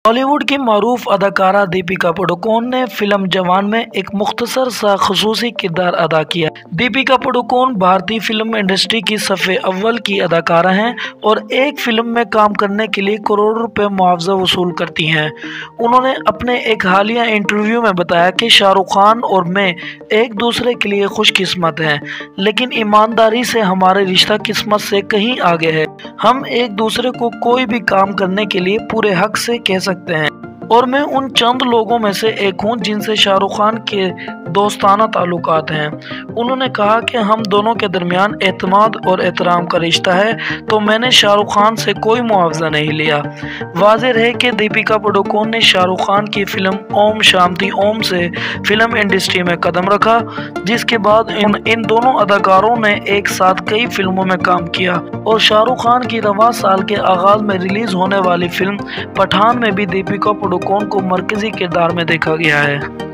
बॉलीवुड की मारूफ अदाकारा दीपिका पादुकोण ने फिल्म जवान में एक मुख्तसर सा खुसूसी किरदार अदा किया। दीपिका पादुकोण भारतीय फिल्म इंडस्ट्री की सफ़े अव्वल की अदाकारा हैं और एक फिल्म में काम करने के लिए करोड़ों रुपए मुआवजा वसूल करती हैं। उन्होंने अपने एक हालिया इंटरव्यू में बताया कि शाहरुख खान और मैं एक दूसरे के लिए खुशकिस्मत हैं, लेकिन ईमानदारी से हमारा रिश्ता किस्मत से कहीं आगे है। हम एक दूसरे को कोई भी काम करने के लिए पूरे हक से कह सकते हैं और मैं उन चंद लोगों में से एक हूं जिनसे शाहरुख खान के दोस्ताना ताल्लुकात हैं। उन्होंने कहा कि हम दोनों के दरमियान एतमाद और एहतराम का रिश्ता है, तो मैंने शाहरुख खान से कोई मुआवजा नहीं लिया। वाज़ेह रहे कि दीपिका पादुकोण ने शाहरुख खान की फिल्म ओम शांति ओम से फिल्म इंडस्ट्री में कदम रखा, जिसके बाद इन दोनों अदाकारों ने एक साथ कई फिल्मों में काम किया और शाहरुख खान की रवां साल के आगाज में रिलीज होने वाली फिल्म पठान में भी दीपिका पादुकोण को मरकजी किरदार में देखा गया है।